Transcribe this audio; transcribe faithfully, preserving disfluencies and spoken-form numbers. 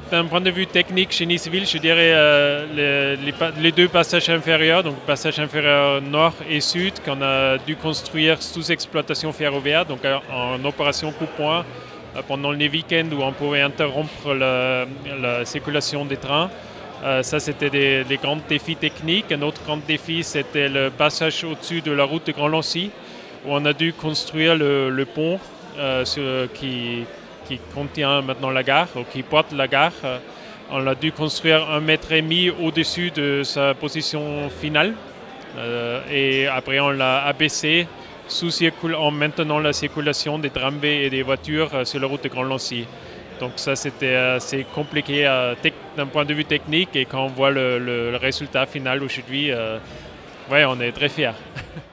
d'un point de vue technique, chez Niceville, je dirais euh, les, les, les deux passages inférieurs, donc passage inférieur nord et sud, qu'on a dû construire sous exploitation ferroviaire, donc en opération coup-point, pendant les week-ends où on pouvait interrompre la, la circulation des trains. Euh, ça, c'était des, des grands défis techniques. Un autre grand défi, c'était le passage au-dessus de la route de Grand-Lancy, où on a dû construire le, le pont euh, sur, qui, qui contient maintenant la gare, ou qui porte la gare. Euh, on a dû construire un mètre et demi au-dessus de sa position finale. Euh, et après, on l'a abaissé sous en maintenant la circulation des tramways et des voitures euh, sur la route de Grand-Lancy. Donc ça, c'était assez compliqué euh, d'un point de vue technique, et quand on voit le, le, le résultat final aujourd'hui, euh, ouais, on est très fiers.